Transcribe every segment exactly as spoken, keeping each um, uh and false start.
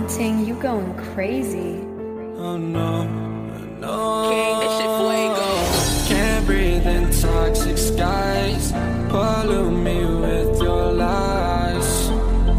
Ting, you going crazy. Oh no, no. King, this shit fuego. Can't breathe in toxic skies. Pollute me with your lies.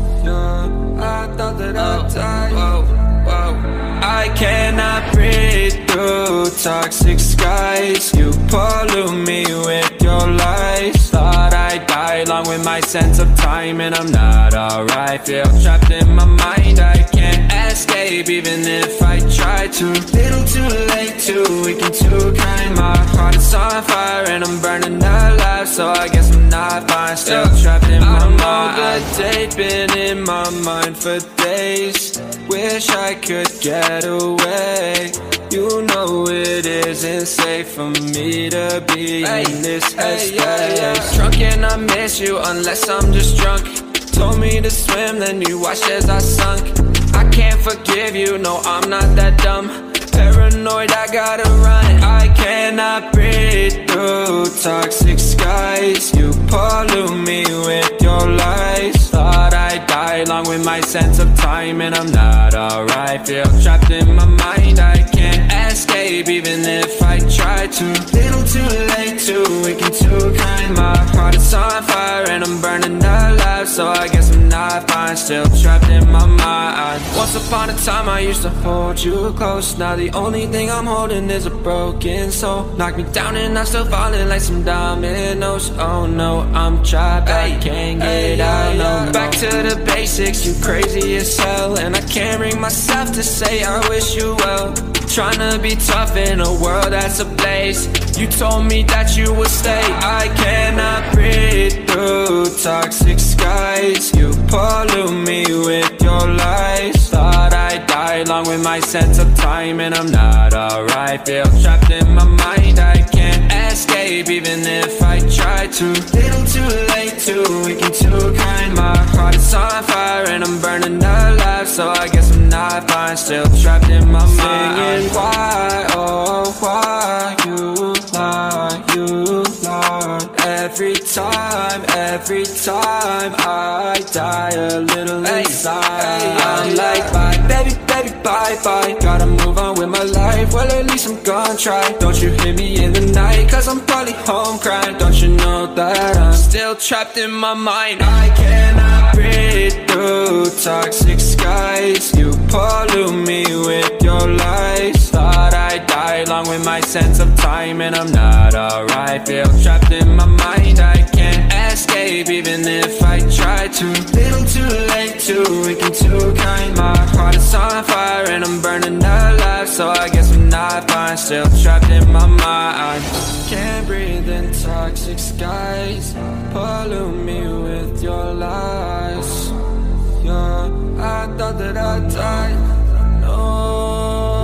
Yeah, I thought that I'd die. Whoa, whoa. I cannot breathe through toxic skies. You pollute me with your lies. Thought I'd die along with my sense of time, and I'm not alright. Feel trapped in my mind, I can't escape even if I try to. Little too late, too weak and too kind. My heart is on fire and I'm burning alive, so I guess I'm not fine. Still yeah. trapped in my mind. I'm over date, been in my mind for days. Wish I could get away. You know it isn't safe for me to be hey, in this headspace. Hey, yeah, yeah. Drunk and I miss you unless I'm just drunk. Told me to swim, then you watched as I sunk. I can't forgive you, no I'm not that dumb. Paranoid, I gotta run. I cannot breathe through toxic skies. You pollute me with your lies. Thought I'd die along with my sense of time, and I'm not alright. Feel trapped in my mind, I can't escape even if I try to. Little too late, too weak and too kind. My heart is on fire and I'm burning alive, so I guess I'm not fine. Still trapped in my mind. Once upon a time I used to hold you close. Now the only thing I'm holding is a broken soul. Knock me down and I'm still falling like some dominoes. Oh no, I'm trapped, I can't get out, no, no. Back to the basics, you crazy as hell, and I can't bring myself to say I wish you well. Tryna be tough in a world that's ablaze. You told me that you would stay. I cannot breathe through toxic skies. You pollute me with your lies. Thought I'd die along with my sense of time, and I'm not alright. Feel trapped in my mind, I can't escape even if I try to. Little too late, too weak and too kind. My heart is on fire and I'm burning alive, so I guess I'm not fine. Still trapped in my mind. Singing why, oh why you lie, you lie. Every time, every time I die a little inside. Hey, I'm like bye, baby, baby, bye, bye. Gotta move on with my life, well at least I'm gonna try. Don't you hear me in the night, cause I'm probably home crying. Don't you know that I'm still trapped in my mind. I cannot breathe through toxic skies. You pollute me with your lies. Thought I'd die along with my sense of time, and I'm not alright. Feel trapped in my mind, I can't escape even if I try to. Little too late, too weak and too kind. My heart is on fire and I'm burning alive, so I guess I'm not fine. Still trapped in my mind. Can't breathe in toxic skies. Pollute me with your lies. Yeah, I thought that I'd die. No.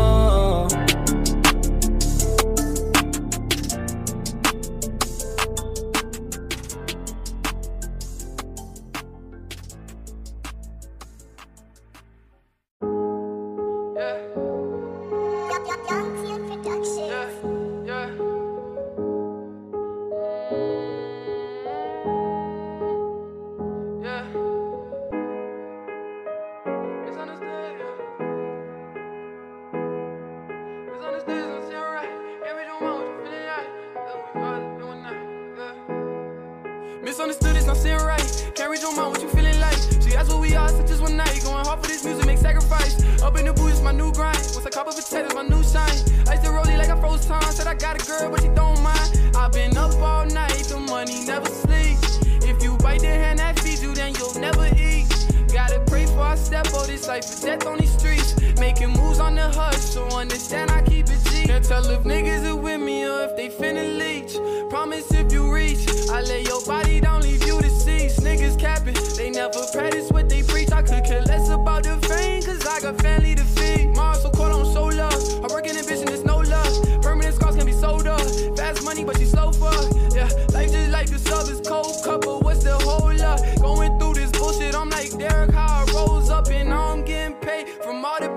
Misunderstood, it's not saying right. Can't read your mind, what you feeling like? She asked what we are, so just one night. Going hard for this music, make sacrifice. Up in the booth, it's my new grind. Once I cop up potatoes, my new shine. I used to roll it like I froze time. Said I got a girl, but she don't mind. I've been up all night, the money never sleeps. If you bite the hand that feeds you, then you'll never eat. Gotta pray for I step on this life for death on these streets. Making moves on the hush, so understand I keep it G. Can't tell if niggas are with me or if they finna leech. Promise if you reach, I lay your body down, leave you deceased. Niggas capping, they never practice what they preach. I could care less about the fame, cause I got family to feed. Mom so caught on so love, I work in ambition, there's no love. Permanent scars can be sold up, fast money but she slow fuck. Yeah, life just like the sub is cold cup, but what's the whole lot? Going through this bullshit, I'm like Derek, how I rose up and now I'm getting paid. From all the pain I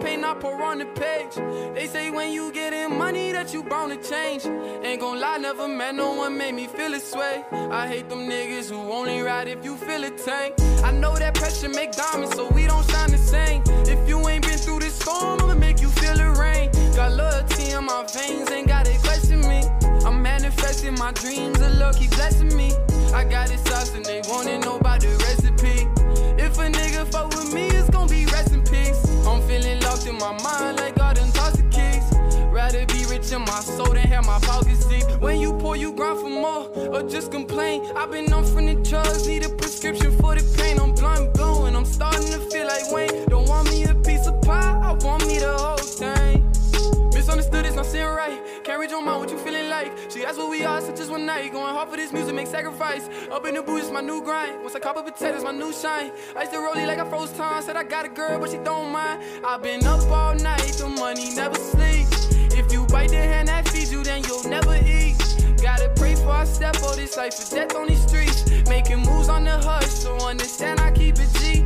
pour on the page. They say when you getting money that you bound to change. Ain't gon' lie, never met no one made me feel this way. I hate them niggas who only ride if you feel a tank. I know that pressure make diamonds, so we don't shine the same. If you ain't been through this storm, I'ma make you feel the rain. Got loyalty in my veins, ain't gotta question me. I'm manifesting my dreams, the Lord keep blessing me. I got it sauce and they wanna know about the recipe. If a nigga fuck with me, it's gon' be rest in peace. I'm feeling locked in my mind like I done tossed the keys. Rather be rich in my soul than have my pockets deep. When you pour, you grind for more, or just complain. I've been on from the drugs, need a prescription for the pain. I'm blind blue and I'm starting to feel like Wayne. Don't want me a piece of pie, I want me the whole thing. Misunderstood, it's not sitting right. Can't read your mind, what you feeling like? She asked what we are, so just one night. Going hard for this music, make sacrifice. Up in the booth, it's my new grind. Once I cop up a potato, it's my new shine. I used to roll it like I froze time. Said I got a girl, but she don't mind. I've been up all night, the money never sleep. If you bite the hand that feeds you, then you'll never eat. Gotta pray for I step for this life for death on these streets. Making moves on the hush, so understand I keep it G.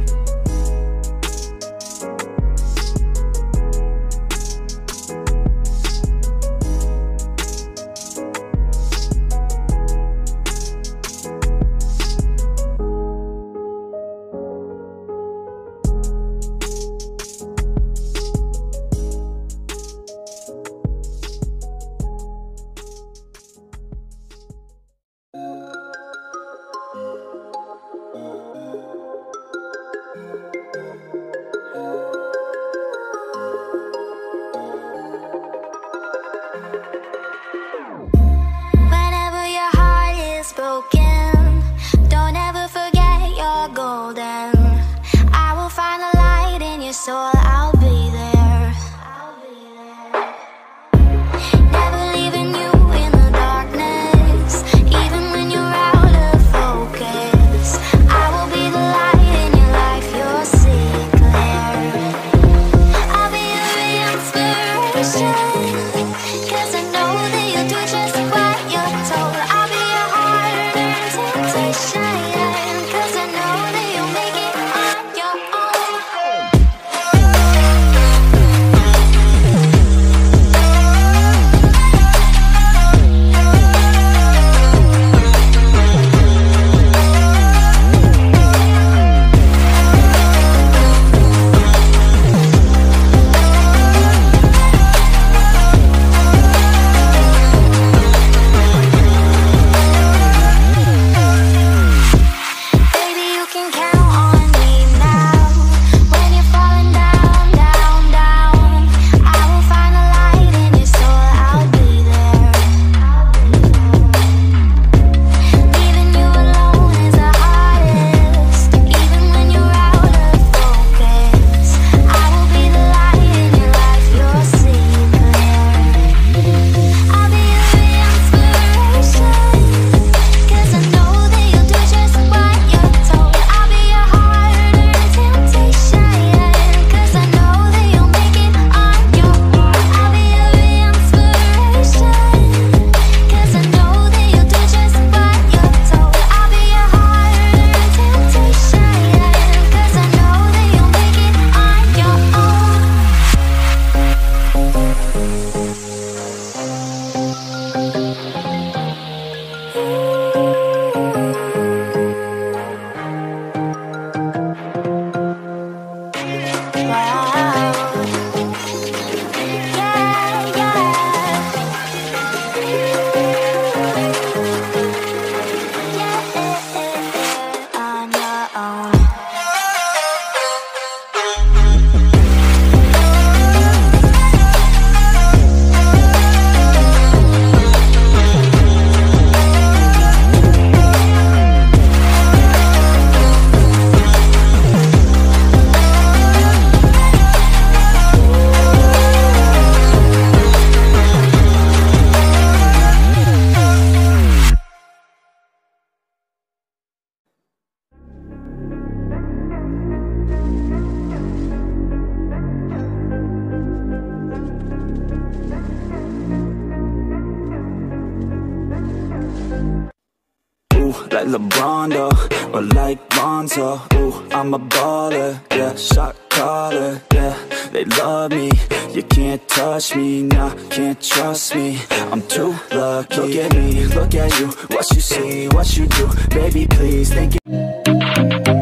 like LeBron, though, or like Lonzo. Ooh, I'm a baller, yeah, shot caller, yeah. They love me, you can't touch me, nah, can't trust me. I'm too lucky. Look at me, look at you, what you see, what you do, baby, please think it.